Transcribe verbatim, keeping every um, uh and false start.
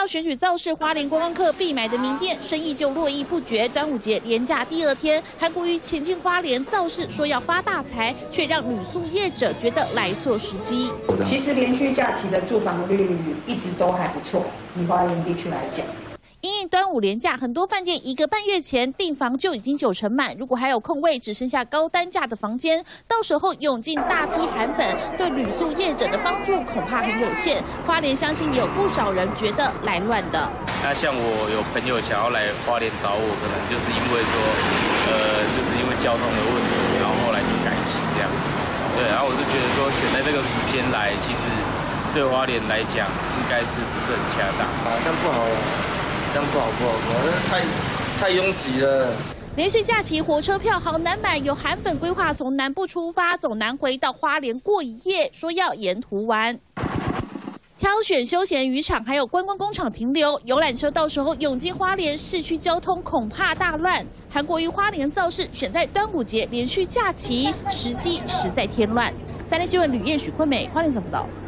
选举造势，花莲观光客必买的名店生意就络绎不绝。端午节连假第二天，韩国瑜前进花莲造势，说要发大财，却让旅宿业者觉得来错时机。 其实连续假期的住房率一直都还不错，以花莲地区来讲。 因应端午连假，很多饭店一个半月前订房就已经九成满，如果还有空位，只剩下高单价的房间，到时候涌进大批韩粉，对旅宿业者的帮助恐怕很有限。花莲相信也有不少人觉得来乱的。 那像我有朋友想要来花莲找我，可能就是因为说，呃，就是因为交通的问题，然后后来就改期这样。对，然后我就觉得说选在这个时间来，其实对花莲来讲，应该是不是很恰当啊？这样不好。 这样不好不好不好，太太拥挤了。 连续假期火车票好难买，有韩粉规划从南部出发，走南回到花莲过一夜，说要沿途玩。挑选休闲渔场还有观光工厂停留，游览车到时候涌进花莲市区，交通恐怕大乱。韩国瑜花莲造势选在端午节连续假期，时机实在添乱。三立新闻吕燕、许坤美，花莲怎么报道？